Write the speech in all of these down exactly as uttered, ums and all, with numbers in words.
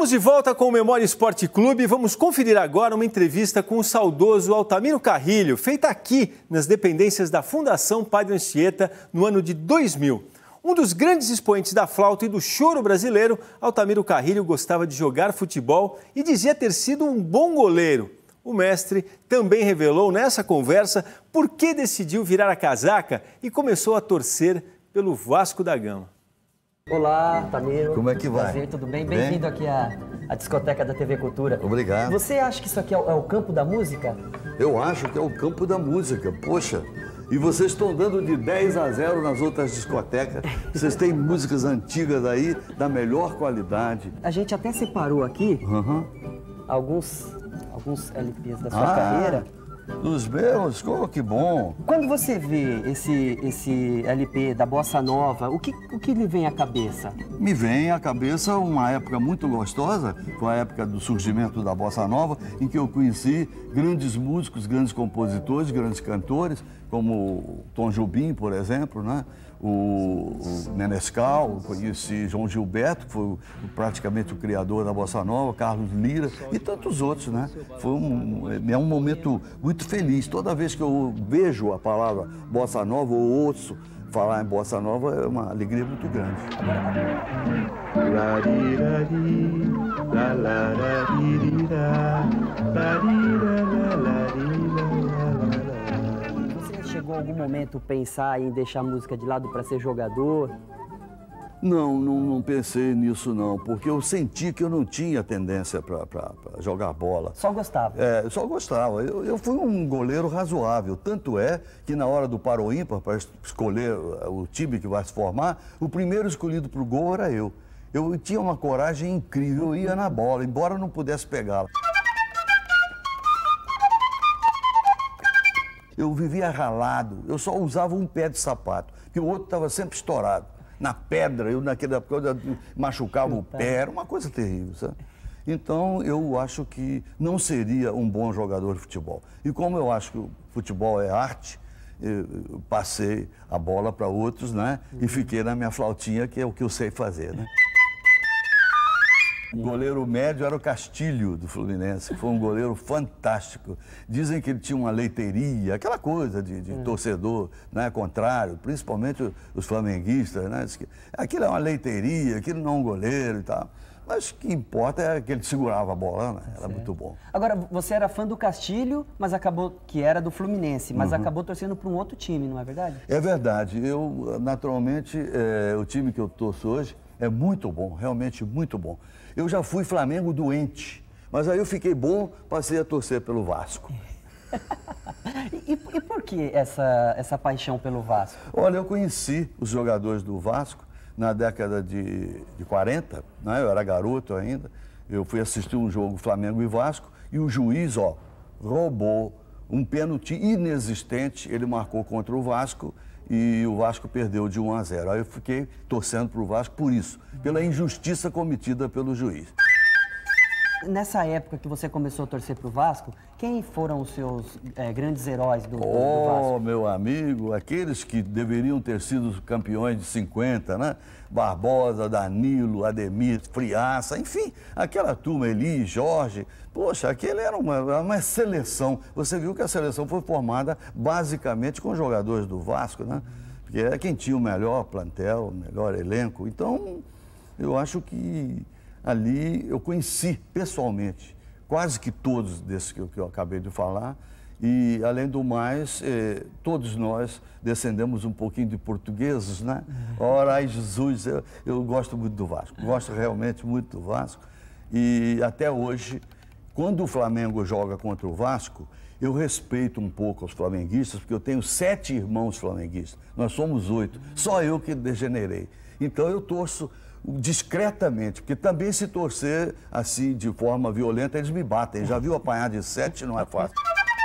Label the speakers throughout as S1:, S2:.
S1: Estamos de volta com o Memória Esporte Clube e vamos conferir agora uma entrevista com o saudoso Altamiro Carrilho, feita aqui nas dependências da Fundação Padre Anchieta no ano de dois mil. Um dos grandes expoentes da flauta e do choro brasileiro, Altamiro Carrilho gostava de jogar futebol e dizia ter sido um bom goleiro. O mestre também revelou nessa conversa por que decidiu virar a casaca e começou a torcer pelo Vasco da Gama.
S2: Olá, Altamiro.
S3: Como é que vai?
S2: Prazer, tudo bem? Bem-vindo aqui à, à discoteca da T V Cultura.
S3: Obrigado.
S2: Você acha que isso aqui é o, é o campo da música?
S3: Eu acho que é o campo da música, poxa. E vocês estão dando de dez a zero nas outras discotecas. Vocês têm músicas antigas aí, da melhor qualidade.
S2: A gente até separou aqui
S3: Uhum.
S2: alguns, alguns L Ps da sua
S3: Ah,
S2: carreira.
S3: Os meus? Oh, que bom.
S2: Quando você vê esse, esse L P da Bossa Nova, o que, o que lhe vem à cabeça?
S3: Me vem à cabeça uma época muito gostosa, foi a época do surgimento da Bossa Nova, em que eu conheci grandes músicos, grandes compositores, grandes cantores, como o Tom Jobim, por exemplo, né? o, o Menescal, conheci João Gilberto, que foi o, praticamente o criador da Bossa Nova, Carlos Lira e tantos outros, né? Foi um, é um momento muito feliz. Toda vez que eu vejo a palavra Bossa Nova ou ouço falar em Bossa Nova, é uma alegria muito grande.
S2: Você chegou em algum momento a pensar em deixar a música de lado para ser jogador?
S3: Não, não, não pensei nisso não, porque eu senti que eu não tinha tendência para jogar bola.
S2: Só gostava?
S3: É, só gostava. Eu, eu fui um goleiro razoável, tanto é que na hora do paro ímpar, para escolher o time que vai se formar, o primeiro escolhido para o gol era eu. Eu tinha uma coragem incrível, eu ia na bola, embora eu não pudesse pegá-la. Eu vivia ralado, eu só usava um pé de sapato, porque o outro estava sempre estourado. Na pedra, eu naquela época machucava o pé, era uma coisa terrível, sabe? Então, eu acho que não seria um bom jogador de futebol. E como eu acho que o futebol é arte, eu passei a bola para outros, né? E fiquei na minha flautinha, que é o que eu sei fazer, né? O goleiro médio era o Castilho, do Fluminense, foi um goleiro fantástico. Dizem que ele tinha uma leiteria, aquela coisa de, de torcedor, né, contrário, principalmente os flamenguistas, né? Aquilo é uma leiteria, aquilo não é um goleiro e tal. Mas o que importa é que ele segurava a bola, né? Era muito bom.
S2: Agora, você era fã do Castilho, mas acabou, que era do Fluminense, mas
S3: Uhum.
S2: acabou torcendo para um outro time, não é verdade?
S3: É verdade. Eu, naturalmente, é, o time que eu torço hoje é muito bom, realmente muito bom. Eu já fui Flamengo doente, mas aí eu fiquei bom, passei a torcer pelo Vasco.
S2: e, e por que essa, essa paixão pelo Vasco?
S3: Olha, eu conheci os jogadores do Vasco na década de, de quarenta, né? Eu era garoto ainda. Eu fui assistir um jogo Flamengo e Vasco e o juiz, ó, roubou um pênalti inexistente, ele marcou contra o Vasco e o Vasco perdeu de um a zero. Aí eu fiquei torcendo para o Vasco por isso, pela injustiça cometida pelo juiz.
S2: Nessa época que você começou a torcer para o Vasco, quem foram os seus é, grandes heróis do, do, do
S3: Oh,
S2: Vasco?
S3: meu amigo, aqueles que deveriam ter sido campeões de cinquenta, né? Barbosa, Danilo, Ademir, Friaça, enfim, aquela turma, Eli, Jorge. Poxa, aquele era uma, uma seleção. Você viu que a seleção foi formada basicamente com jogadores do Vasco, né? Porque era quem tinha o melhor plantel, o melhor elenco. Então, eu acho que ali eu conheci pessoalmente quase que todos desses que eu, que eu acabei de falar. E, além do mais, eh, todos nós descendemos um pouquinho de portugueses, né? Ora, ai Jesus, eu, eu gosto muito do Vasco, gosto realmente muito do Vasco. E até hoje, quando o Flamengo joga contra o Vasco, eu respeito um pouco os flamenguistas, porque eu tenho sete irmãos flamenguistas, nós somos oito, só eu que degenerei. Então eu torço discretamente, porque também se torcer assim de forma violenta, eles me batem. Já viu apanhar de sete? Não é fácil.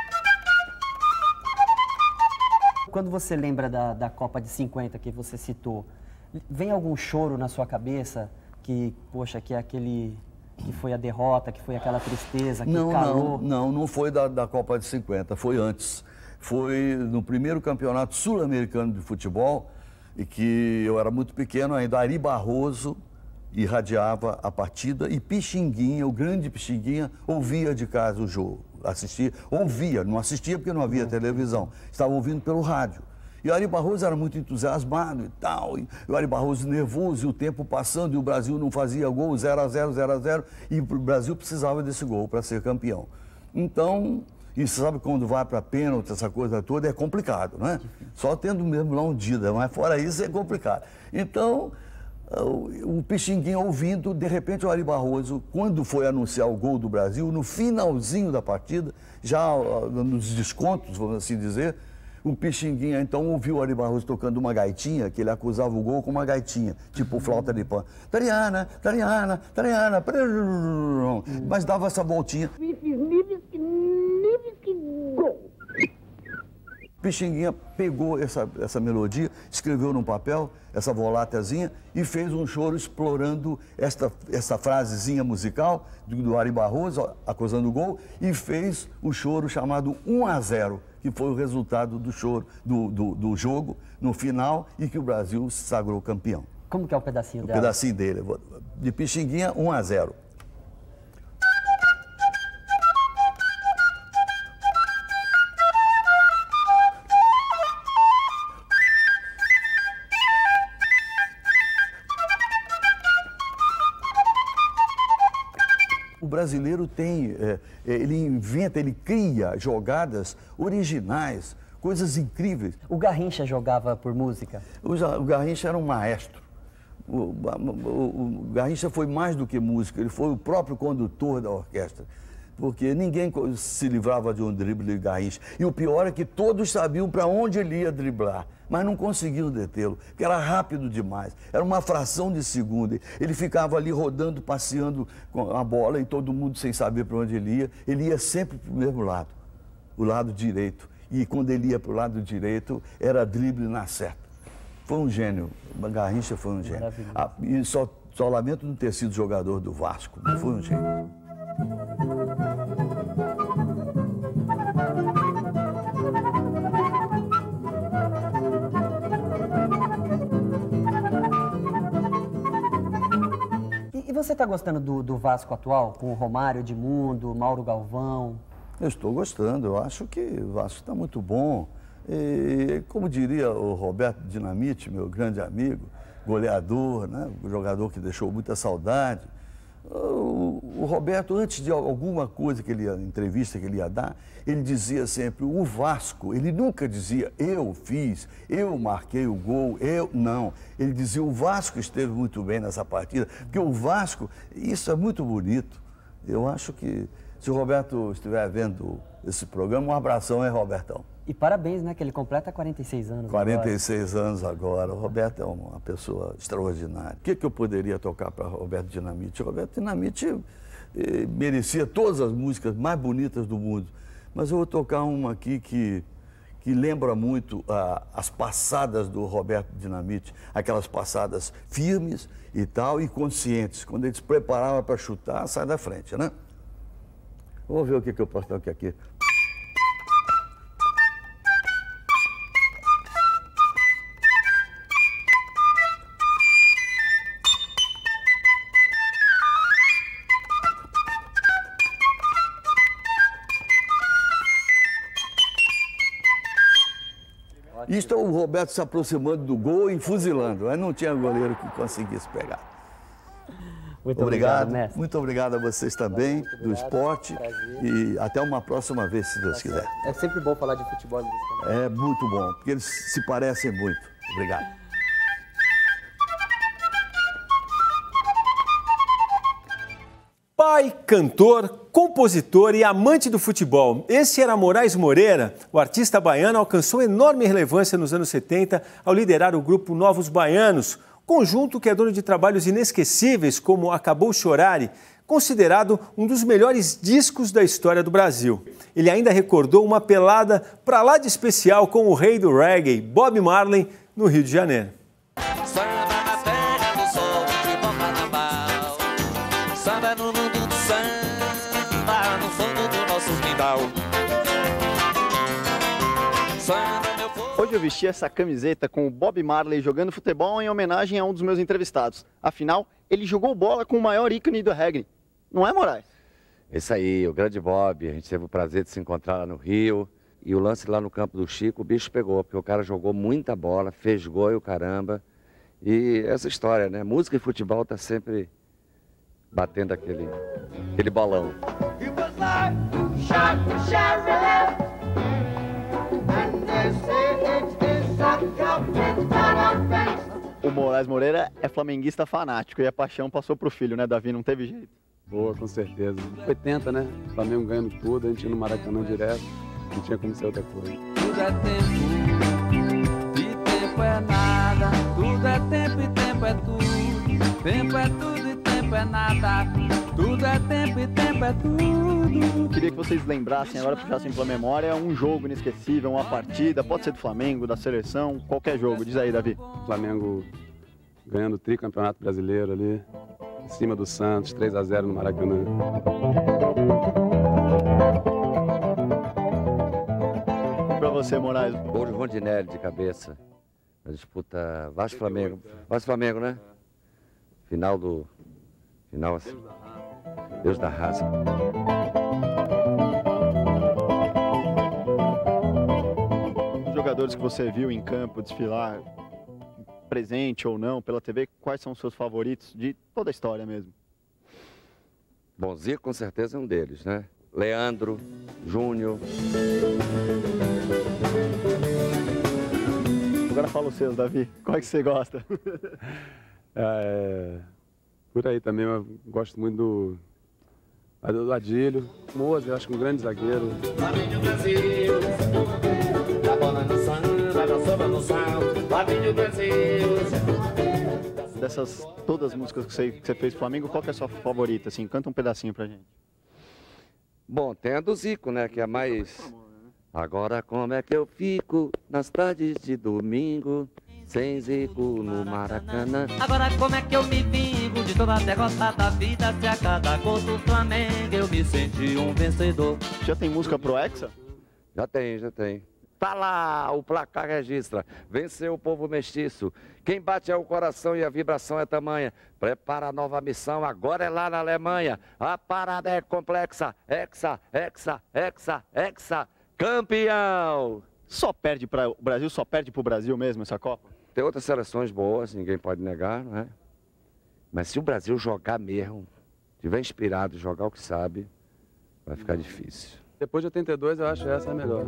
S2: Quando você lembra da, da Copa de cinquenta que você citou, vem algum choro na sua cabeça que, poxa, que é aquele, que foi a derrota, que foi aquela tristeza, que
S3: não,
S2: calou?
S3: Não, não, não foi da, da Copa de cinquenta, foi antes. Foi no primeiro campeonato sul-americano de futebol, e que eu era muito pequeno ainda, Ari Barroso irradiava a partida e Pixinguinha, o grande Pixinguinha, ouvia de casa o jogo, assistia, ouvia, não assistia porque não havia televisão, estava ouvindo pelo rádio. E o Ari Barroso era muito entusiasmado e tal, e o Ari Barroso nervoso, e o tempo passando, e o Brasil não fazia gol, zero a zero, zero a zero, e o Brasil precisava desse gol para ser campeão. Então, e você sabe quando vai para pênalti, essa coisa toda, é complicado, né? Só tendo mesmo lá um Dida, mas fora isso é complicado. Então, o Pixinguinha ouvindo, de repente o Ari Barroso, quando foi anunciar o gol do Brasil, no finalzinho da partida, já nos descontos, vamos assim dizer, o Pixinguinha então ouviu o Ari Barroso tocando uma gaitinha, que ele acusava o gol com uma gaitinha, tipo flauta de pan. Tariana, Tariana, Tariana, mas dava essa voltinha. Pixinguinha pegou essa, essa melodia, escreveu num papel, essa voláteazinha, e fez um choro explorando esta, essa frasezinha musical do, do Ari Barroso, acusando o gol, e fez o choro chamado um a zero, que foi o resultado do choro, do, do, do jogo no final, e que o Brasil se sagrou campeão.
S2: Como que é o pedacinho
S3: o
S2: dela?
S3: O pedacinho dele, de Pixinguinha, um a zero. O brasileiro tem, é, ele inventa, ele cria jogadas originais, coisas incríveis.
S2: O Garrincha jogava por música?
S3: O, o Garrincha era um maestro. O, o, o, o Garrincha foi mais do que música, ele foi o próprio condutor da orquestra. Porque ninguém se livrava de um drible de Garrincha. E o pior é que todos sabiam para onde ele ia driblar, mas não conseguiam detê-lo, porque era rápido demais. Era uma fração de segundo. Ele ficava ali rodando, passeando com a bola e todo mundo sem saber para onde ele ia. Ele ia sempre para o mesmo lado, o lado direito. E quando ele ia para o lado direito, era drible na certa. Foi um gênio. Garrincha foi um gênio. Ah, e só, só lamento não ter sido jogador do Vasco, mas foi um gênio.
S2: E você está gostando do, do Vasco atual, com o Romário, Edmundo, Mauro Galvão?
S3: Eu estou gostando, eu acho que o Vasco está muito bom. E, como diria o Roberto Dinamite, meu grande amigo, goleador, né? Um jogador que deixou muita saudade. O, o Roberto, antes de alguma coisa que ele ia, entrevista que ele ia dar, ele dizia sempre, o Vasco, ele nunca dizia, eu fiz, eu marquei o gol, eu, não. Ele dizia, o Vasco esteve muito bem nessa partida, porque o Vasco, isso é muito bonito. Eu acho que, se o Roberto estiver vendo esse programa, um abração, hein, Robertão?
S2: E parabéns, né, que ele completa quarenta e seis anos
S3: quarenta e seis
S2: agora.
S3: anos agora. O Roberto é uma pessoa extraordinária. O que, que eu poderia tocar para Roberto Dinamite? O Roberto Dinamite eh, merecia todas as músicas mais bonitas do mundo. Mas eu vou tocar uma aqui que, que lembra muito ah, as passadas do Roberto Dinamite, aquelas passadas firmes e tal, e conscientes. Quando ele se preparava para chutar, sai da frente, né? Vamos ver o que, que eu posso tocar aqui. Isto é o Roberto se aproximando do gol e fuzilando. Aí não tinha goleiro que conseguisse pegar.
S2: Muito
S3: obrigado,
S2: obrigado, mestre.
S3: Muito obrigado a vocês também,
S2: obrigado,
S3: do esporte.
S2: Prazer.
S3: E até uma próxima vez, se Deus quiser.
S2: É sempre bom falar de futebol nesse canal.
S3: É muito bom, porque eles se parecem muito. Obrigado.
S1: Pai, cantor, compositor e amante do futebol. Esse era Moraes Moreira. O artista baiano alcançou enorme relevância nos anos setenta ao liderar o grupo Novos Baianos, conjunto que é dono de trabalhos inesquecíveis como Acabou Chorare, considerado um dos melhores discos da história do Brasil. Ele ainda recordou uma pelada pra lá de especial com o rei do reggae, Bob Marley, no Rio de Janeiro.
S4: Samba na terra do sol, de Bocanaval. Samba no mundo do samba, no fundo do nosso quintal. Samba, meu povo.
S5: Hoje eu vesti essa camiseta com o Bob Marley jogando futebol em homenagem a um dos meus entrevistados. Afinal, ele jogou bola com o maior ícone do reggae. Não é, Moraes?
S6: Isso aí, o grande Bob. A gente teve o prazer de se encontrar lá no Rio. E o lance lá no campo do Chico, o bicho pegou, porque o cara jogou muita bola, fez gol e o caramba. E essa história, né? Música e futebol tá sempre batendo aquele, aquele balão.
S5: O Moraes Moreira é flamenguista fanático e a paixão passou pro filho, né, Davi? Não teve jeito.
S7: Boa, com certeza. oitenta, né? O Flamengo ganhando tudo, a gente ia no Maracanã direto, não tinha como ser outra coisa.
S4: Tudo é tempo, e tempo é nada. Tudo é tempo e tempo é tudo. Tempo é tudo e tempo é nada. Tudo é tempo e tempo é tudo.
S5: Queria que vocês lembrassem, agora puxassem pela memória, um jogo inesquecível, uma partida, pode ser do Flamengo, da seleção, qualquer jogo. Diz aí, Davi.
S7: Flamengo ganhando o tricampeonato brasileiro ali, em cima do Santos, três a zero no Maracanã.
S5: Pra você, Moraes.
S6: Gol de Rondinelli de cabeça. Na disputa Vasco-Flamengo. Vasco-Flamengo, né? Final do... Final assim. Deus da raça.
S5: Os jogadores que você viu em campo desfilar, presente ou não, pela T V, quais são os seus favoritos de toda a história mesmo?
S6: Bom, Zico com certeza é um deles, né? Leandro, Júnior.
S5: Agora fala os seus, Davi. Qual é que você gosta?
S7: É, por aí também, eu gosto muito do, do Adílio. Moza, eu acho que um grande zagueiro.
S5: Dessas todas as músicas que você, que você fez pro Flamengo, qual que é a sua favorita? Assim, canta um pedacinho pra gente.
S6: Bom, tem a do Zico, né? Que é a mais... Agora como é que eu fico nas tardes de domingo, sem Zico no Maracanã.
S4: Agora como é que eu me vingo de toda a derrota da vida, se a cada gol do Flamengo eu me senti um vencedor.
S5: Já tem música pro Hexa?
S6: Já tem, já tem. Tá lá, o placar registra. Venceu o povo mestiço. Quem bate é o coração e a vibração é tamanha. Prepara a nova missão, agora é lá na Alemanha. A parada é complexa. Hexa, hexa, hexa, hexa. Campeão!
S5: Só perde para o Brasil, só perde pro Brasil mesmo essa Copa?
S6: Tem outras seleções boas, ninguém pode negar, não é? Mas se o Brasil jogar mesmo, tiver inspirado, jogar o que sabe, vai ficar difícil.
S7: Depois de oitenta e dois, eu acho essa a melhor.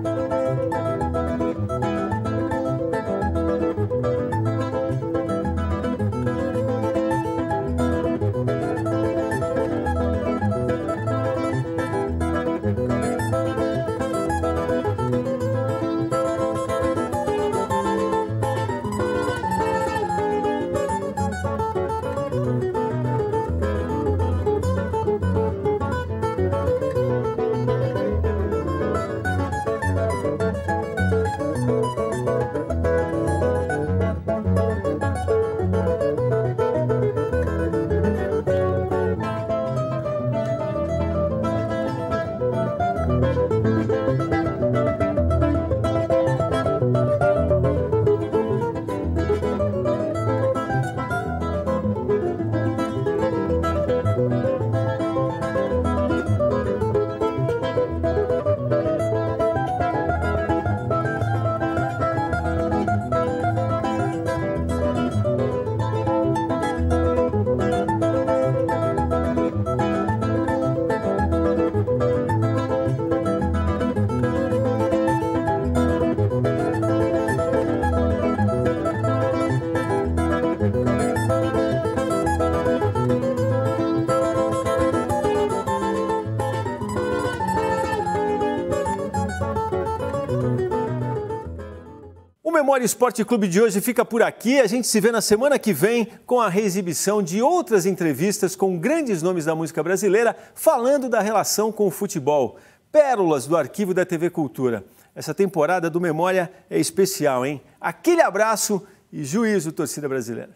S1: Memória Esporte Clube de hoje fica por aqui. A gente se vê na semana que vem com a reexibição de outras entrevistas com grandes nomes da música brasileira falando da relação com o futebol. Pérolas do arquivo da T V Cultura. Essa temporada do Memória é especial, hein? Aquele abraço e juízo, torcida brasileira.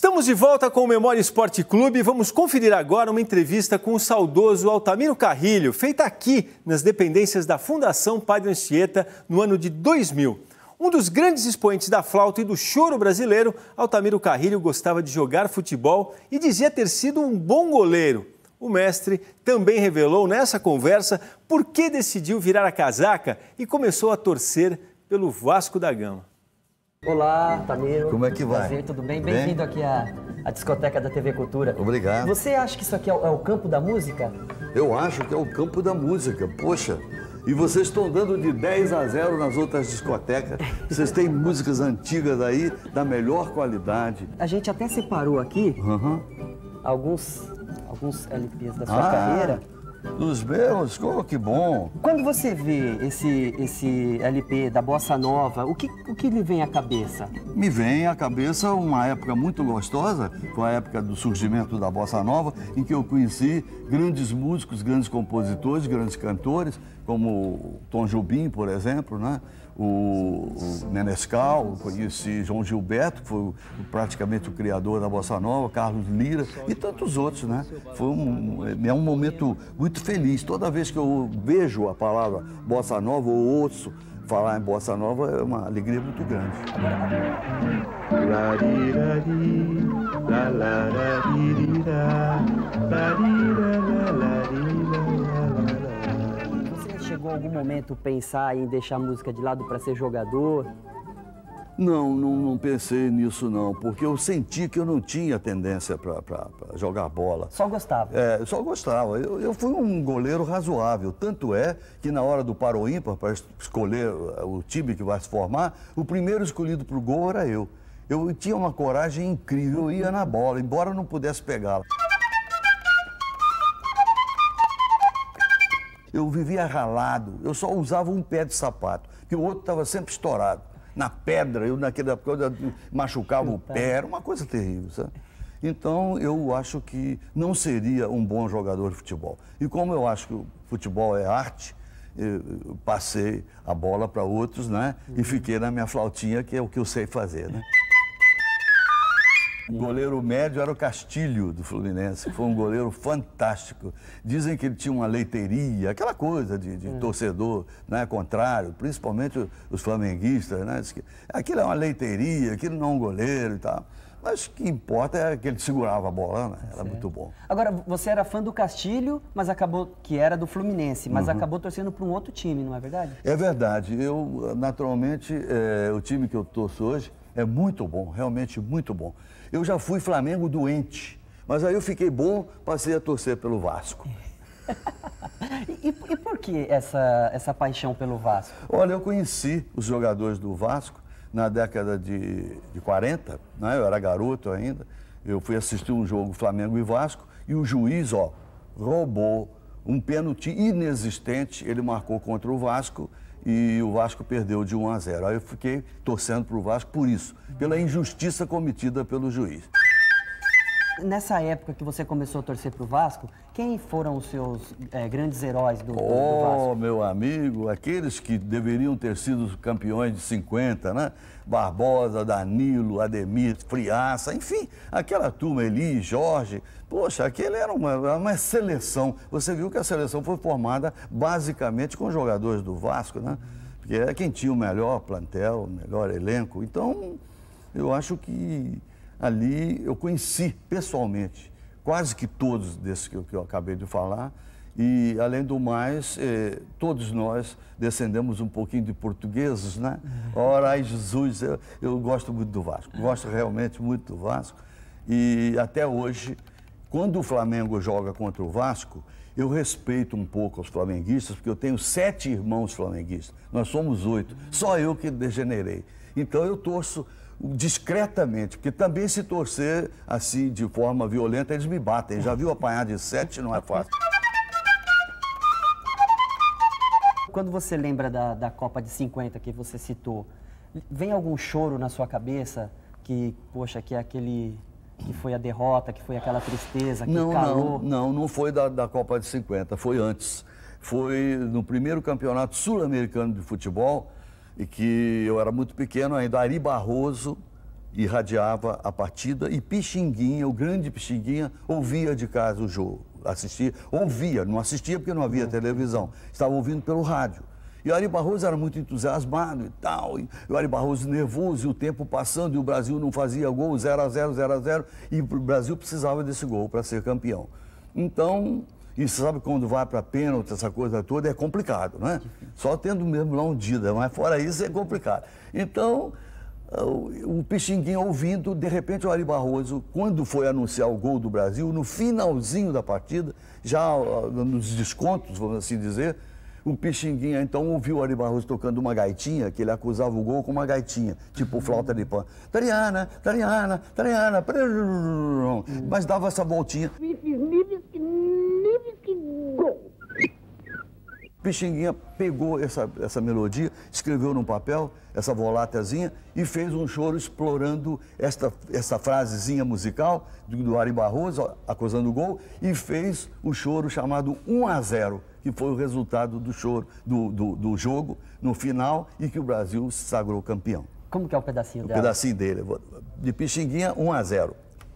S1: Estamos de volta com o Memória Esporte Clube e vamos conferir agora uma entrevista com o saudoso Altamiro Carrilho, feita aqui nas dependências da Fundação Padre Anchieta no ano de dois mil. Um dos grandes expoentes da flauta e do choro brasileiro, Altamiro Carrilho gostava de jogar futebol e dizia ter sido um bom goleiro. O mestre também revelou nessa conversa por que decidiu virar a casaca e começou a torcer pelo Vasco da Gama.
S2: Olá, Altamiro.
S3: Como é que vai?
S2: Prazer, tudo bem? Bem-vindo aqui à, à discoteca da T V Cultura.
S3: Obrigado.
S2: Você acha que isso aqui é o, é o campo da música?
S3: Eu acho que é o campo da música, poxa. E vocês estão dando de dez a zero nas outras discotecas. Vocês têm músicas antigas aí, da melhor qualidade.
S2: A gente até separou aqui
S3: Uhum.
S2: alguns, alguns L Ps da sua
S3: Ah,
S2: carreira.
S3: Dos meus? Oh, que bom.
S2: Quando você vê esse, esse L P da Bossa Nova, o que, o que lhe vem à cabeça?
S3: Me vem à cabeça uma época muito gostosa, foi a época do surgimento da Bossa Nova, em que eu conheci grandes músicos, grandes compositores, grandes cantores, como o Tom Jobim, por exemplo, né? o, o Menescal, conheci João Gilberto, que foi o, praticamente o criador da Bossa Nova, Carlos Lira e tantos outros, né? Foi um, é um momento muito feliz. Toda vez que eu vejo a palavra Bossa Nova ou ouço falar em Bossa Nova, é uma alegria muito grande.
S2: Você chegou em algum momento a pensar em deixar a música de lado para ser jogador?
S3: Não, não, não pensei nisso não, porque eu senti que eu não tinha tendência para jogar bola.
S2: Só gostava?
S3: É, só gostava. Eu, eu fui um goleiro razoável, tanto é que na hora do paro ímpar, para escolher o time que vai se formar, o primeiro escolhido para o gol era eu. Eu tinha uma coragem incrível, eu ia na bola, embora eu não pudesse pegá-la. Eu vivia ralado, eu só usava um pé de sapato, porque o outro estava sempre estourado. Na pedra, eu naquela época machucava o pé, era uma coisa terrível, sabe? Então, eu acho que não seria um bom jogador de futebol. E como eu acho que o futebol é arte, eu passei a bola para outros, né? E fiquei na minha flautinha, que é o que eu sei fazer, né? O goleiro médio era o Castilho, do Fluminense. Foi um goleiro fantástico. Dizem que ele tinha uma leiteria, aquela coisa de, de hum. torcedor, né, contrário, principalmente os flamenguistas, né? Diz que aquilo é uma leiteria, aquilo não é um goleiro e tal. Mas o que importa é que ele segurava a bola, né? Era certo. Muito bom.
S2: Agora, você era fã do Castilho, mas acabou, que era do Fluminense, mas uhum. acabou torcendo para um outro time, não é verdade?
S3: É verdade. Eu, naturalmente, é, o time que eu torço hoje é muito bom, realmente muito bom. Eu já fui Flamengo doente, mas aí eu fiquei bom, passei a torcer pelo Vasco.
S2: e, e por que essa, essa paixão pelo Vasco?
S3: Olha, eu conheci os jogadores do Vasco na década de, de quarenta, né? Eu era garoto ainda. Eu fui assistir um jogo Flamengo e Vasco e o juiz, ó, roubou um pênalti inexistente, ele marcou contra o Vasco e o Vasco perdeu de um a zero. Aí eu fiquei torcendo para o Vasco por isso, pela injustiça cometida pelo juiz.
S2: Nessa época que você começou a torcer para o Vasco, quem foram os seus é, grandes heróis do, do, do
S3: Vasco? Oh,
S2: Vasco?
S3: meu amigo, aqueles que deveriam ter sido campeões de cinquenta, né? Barbosa, Danilo, Ademir, Friaça, enfim, aquela turma, Eli, Jorge. Poxa, aquele era uma, uma seleção. Você viu que a seleção foi formada basicamente com jogadores do Vasco, né? Porque era quem tinha o melhor plantel, o melhor elenco. Então, eu acho que ali eu conheci pessoalmente quase que todos desses que eu, que eu acabei de falar. E, além do mais, eh, todos nós descendemos um pouquinho de portugueses, né? Ora, ai Jesus, eu, eu gosto muito do Vasco, gosto realmente muito do Vasco. E até hoje, quando o Flamengo joga contra o Vasco, eu respeito um pouco os flamenguistas, porque eu tenho sete irmãos flamenguistas, nós somos oito, só eu que degenerei. Então eu torço discretamente, porque também se torcer assim de forma violenta, eles me batem. Já viu apanhar de sete, não é fácil.
S2: Quando você lembra da, da Copa de cinquenta que você citou, vem algum choro na sua cabeça que, poxa, que é aquele, que foi a derrota, que foi aquela tristeza, que
S3: não,
S2: calou?
S3: Não, não, não foi da, da Copa de cinquenta, foi antes. Foi no primeiro campeonato sul-americano de futebol, e que eu era muito pequeno ainda, Ari Barroso irradiava a partida e Pixinguinha, o grande Pixinguinha, ouvia de casa o jogo, assistia, ouvia, não assistia porque não havia televisão, estava ouvindo pelo rádio. E o Ari Barroso era muito entusiasmado e tal, e o Ari Barroso nervoso, e o tempo passando, e o Brasil não fazia gol, zero a zero, zero a zero, e o Brasil precisava desse gol para ser campeão. Então, e você sabe quando vai para pênalti, essa coisa toda, é complicado, né? Só tendo mesmo lá um Dida, mas fora isso é complicado. Então, o Pixinguinha ouvindo, de repente o Ari Barroso, quando foi anunciar o gol do Brasil, no finalzinho da partida, já nos descontos, vamos assim dizer, o Pixinguinha então ouviu o Ari Barroso tocando uma gaitinha, que ele acusava o gol com uma gaitinha, tipo flauta de pan. Tariana, Tariana, Tariana, mas dava essa voltinha. Pixinguinha pegou essa, essa melodia, escreveu num papel, essa voláteazinha, e fez um choro explorando esta, essa frasezinha musical do, do Ari Barroso, acusando o gol, e fez o choro chamado um a zero, que foi o resultado do choro, do, do, do jogo no final, e que o Brasil se sagrou campeão.
S2: Como que é o pedacinho
S3: o
S2: dela?
S3: O pedacinho dele, de Pixinguinha, um a zero.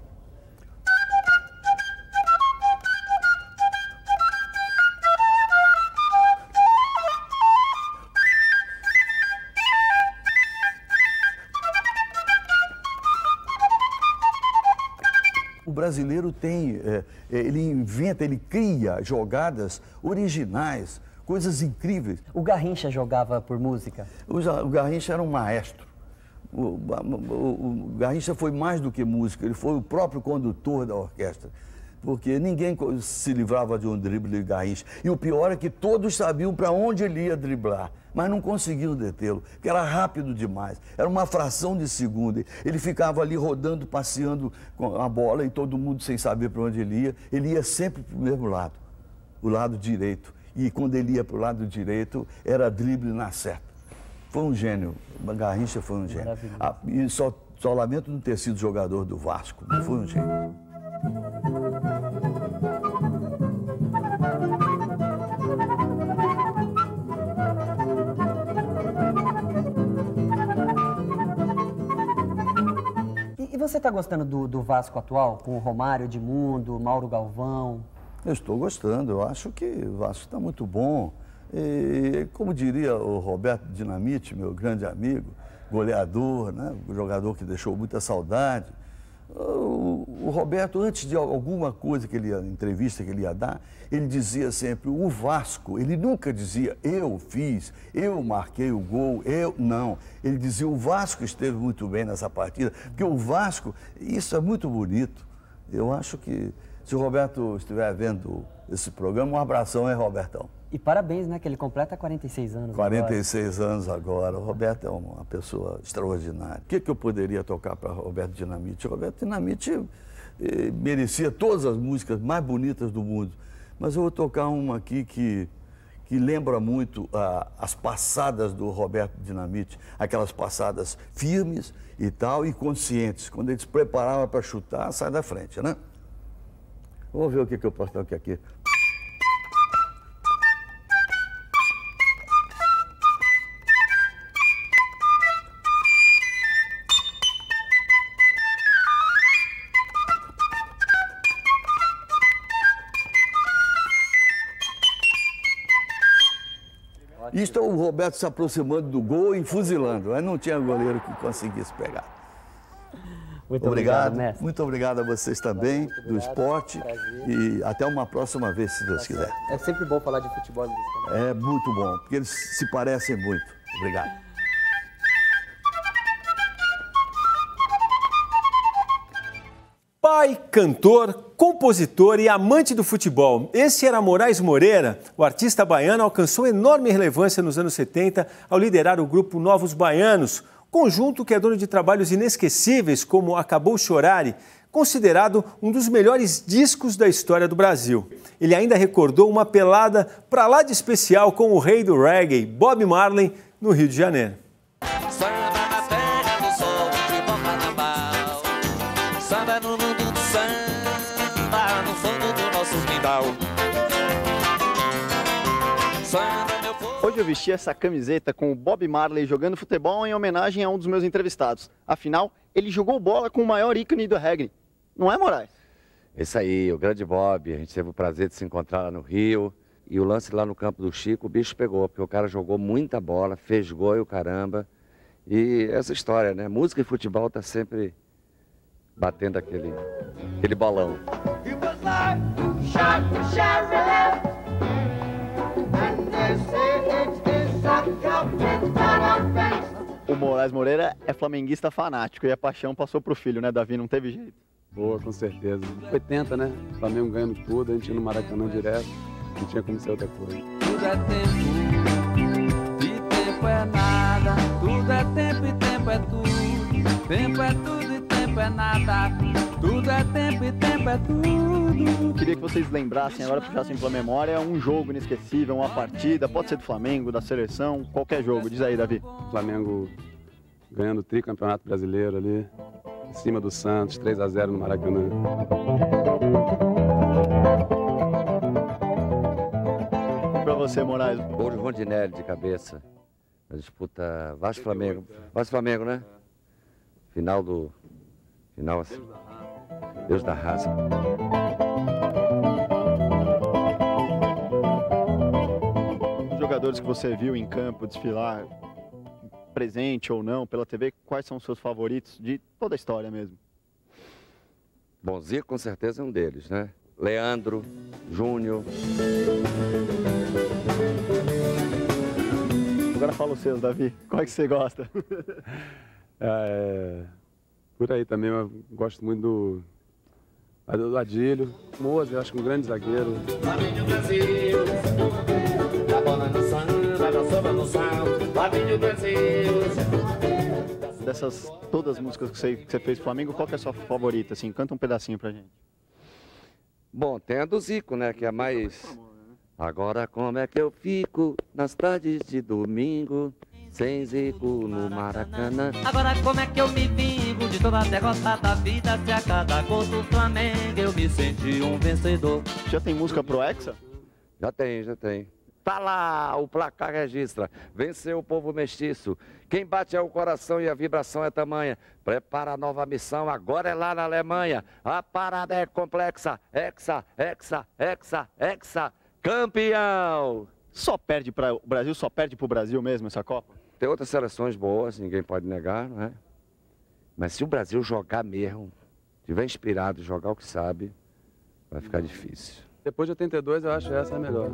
S3: O brasileiro tem, é, ele inventa, ele cria jogadas originais, coisas incríveis.
S2: O Garrincha jogava por música?
S3: O, o Garrincha era um maestro. O, o, o, o Garrincha foi mais do que músico, ele foi o próprio condutor da orquestra. Porque ninguém se livrava de um drible de Garrincha. E o pior é que todos sabiam para onde ele ia driblar, mas não conseguiam detê-lo, porque era rápido demais. Era uma fração de segundo. Ele ficava ali rodando, passeando com a bola e todo mundo sem saber para onde ele ia. Ele ia sempre para o mesmo lado, o lado direito. E quando ele ia para o lado direito, era drible na certa. Foi um gênio. Garrincha foi um gênio. Ah, e só, só lamento não ter sido jogador do Vasco. Foi um gênio.
S2: E você está gostando do, do Vasco atual, com o Romário, Edmundo, Mauro Galvão?
S3: Eu estou gostando, eu acho que o Vasco está muito bom. E, como diria o Roberto Dinamite, meu grande amigo, goleador, né? Um jogador que deixou muita saudade. O, o Roberto, antes de alguma coisa que ele ia, entrevista que ele ia dar, ele dizia sempre, o Vasco, ele nunca dizia, eu fiz, eu marquei o gol, eu, não. Ele dizia, o Vasco esteve muito bem nessa partida, porque o Vasco, isso é muito bonito. Eu acho que, se o Roberto estiver vendo esse programa, um abração, hein, Robertão?
S2: E parabéns, né, que ele completa quarenta e seis anos
S3: quarenta e seis
S2: agora.
S3: anos agora. O Roberto é uma pessoa extraordinária. O que, que eu poderia tocar para Roberto Dinamite? O Roberto Dinamite eh, merecia todas as músicas mais bonitas do mundo. Mas eu vou tocar uma aqui que, que lembra muito ah, as passadas do Roberto Dinamite, aquelas passadas firmes e tal, e conscientes. Quando ele se preparava para chutar, sai da frente, né? Vamos ver o que, que eu posso tocar aqui. Isto é o Roberto se aproximando do gol e fuzilando. Aí não tinha goleiro que conseguisse pegar.
S2: Muito
S3: obrigado,
S2: obrigado, mestre.
S3: Muito obrigado a vocês também, obrigado, do esporte. Prazer. E até uma próxima vez, se Deus quiser.
S2: É sempre bom falar de futebol.
S3: É muito bom, porque eles se parecem muito. Obrigado.
S1: Pai, cantor, compositor e amante do futebol. Esse era Moraes Moreira. O artista baiano alcançou enorme relevância nos anos setenta ao liderar o grupo Novos Baianos, conjunto que é dono de trabalhos inesquecíveis como Acabou Chorare, considerado um dos melhores discos da história do Brasil. Ele ainda recordou uma pelada pra lá de especial com o rei do reggae, Bob Marley, no Rio de Janeiro.
S4: Samba na terra do sol, tribom carnaval. Samba no mundo do samba, no fundo do nosso quintal. Samba, meu povo.
S5: Hoje eu vesti essa camiseta com o Bob Marley jogando futebol em homenagem a um dos meus entrevistados. Afinal, ele jogou bola com o maior ícone do reggae. Não é, Moraes?
S6: Isso aí, o grande Bob. A gente teve o prazer de se encontrar lá no Rio. E o lance lá no campo do Chico, o bicho pegou, porque o cara jogou muita bola, fez gol e o caramba. E essa história, né? Música e futebol tá sempre batendo aquele, aquele balão.
S5: O Moraes Moreira é flamenguista fanático e a paixão passou pro filho, né, Davi? Não teve jeito.
S7: Boa, com certeza. oitenta, né? O Flamengo ganhando tudo, a gente ia no Maracanã direto, não tinha como ser outra coisa.
S4: Tudo é tempo, e tempo é nada. Tudo é tempo e tempo é tudo. Tempo é tudo e tempo é nada. Tudo é tempo e tempo é tudo.
S5: Queria que vocês lembrassem, agora puxassem pela memória, um jogo inesquecível, uma partida, pode ser do Flamengo, da seleção, qualquer jogo. Diz aí, Davi.
S7: O Flamengo ganhando o tricampeonato brasileiro ali, em cima do Santos, três a zero no Maracanã.
S5: Pra você, Moraes.
S6: Gol de Rondinelli de cabeça. A disputa Vasco-Flamengo. Vasco-Flamengo, né? Final do... Final assim. Deus da raça.
S5: Os jogadores que você viu em campo desfilar, presente ou não, pela T V, quais são os seus favoritos de toda a história mesmo?
S6: Bom, Zico com certeza é um deles, né? Leandro, Júnior.
S5: Agora fala os seus, Davi. Qual é que você gosta?
S7: É, por aí também, eu gosto muito do, do Adílio. Moza, eu acho que um grande zagueiro.
S5: Dessas todas as músicas que você, que você fez pro Flamengo, qual que é a sua favorita? Assim, canta um pedacinho pra gente.
S6: Bom, tem a do Zico, né? Que é a mais... Agora como é que eu fico nas tardes de domingo, sem Zico no Maracanã.
S4: Agora como é que eu me vingo de toda a derrota da vida, se a cada gol do Flamengo eu me senti um vencedor.
S5: Já tem música pro Hexa?
S6: Já tem, já tem. Tá lá, o placar registra. Venceu o povo mestiço. Quem bate é o coração e a vibração é tamanha. Prepara a nova missão, agora é lá na Alemanha. A parada é complexa. Hexa, hexa, hexa, hexa. Campeão!
S5: Só perde para o Brasil, só perde pro Brasil mesmo essa Copa?
S6: Tem outras seleções boas, ninguém pode negar, não é? Mas se o Brasil jogar mesmo, tiver inspirado, jogar o que sabe, vai ficar difícil.
S7: Depois de oitenta e dois, eu acho essa a melhor.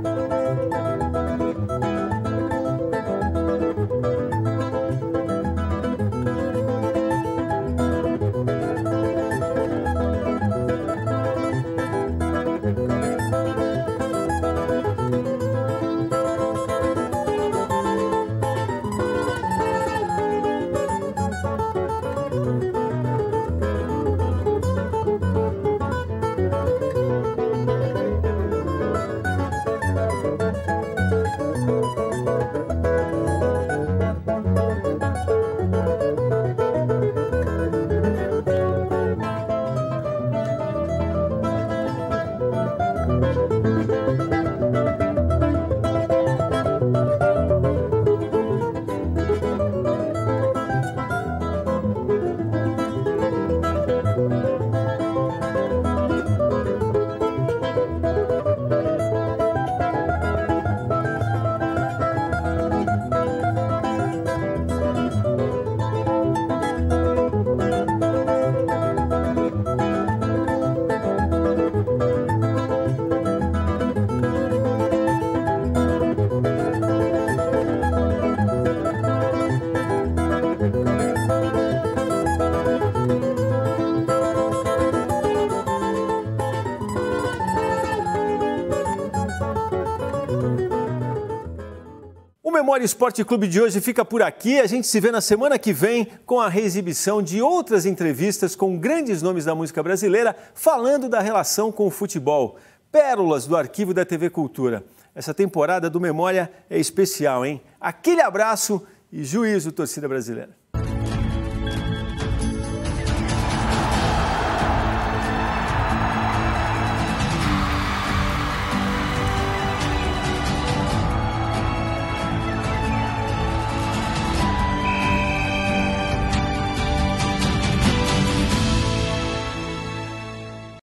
S1: O Memória Esporte Clube de hoje fica por aqui. A gente se vê na semana que vem com a reexibição de outras entrevistas com grandes nomes da música brasileira falando da relação com o futebol. Pérolas do arquivo da T V Cultura. Essa temporada do Memória é especial, hein? Aquele abraço e juízo, torcida brasileira.